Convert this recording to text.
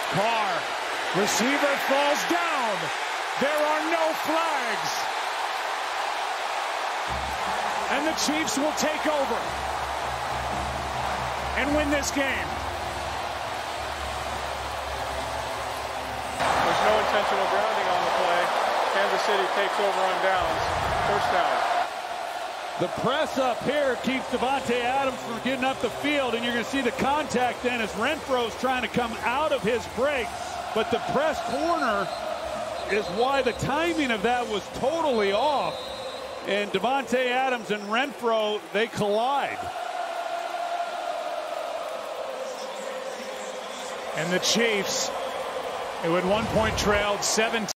Carr, receiver falls down. There are no flags. And the Chiefs will take over and win this game. There's no intentional grounding on the play. Kansas City takes over on downs. First down. The press up here keeps Davante Adams from getting up the field, and you're going to see the contact then as Renfro's trying to come out of his break. But the press corner is why the timing of that was totally off. And Davante Adams and Renfro, they collide. And the Chiefs, who at one point trailed 17.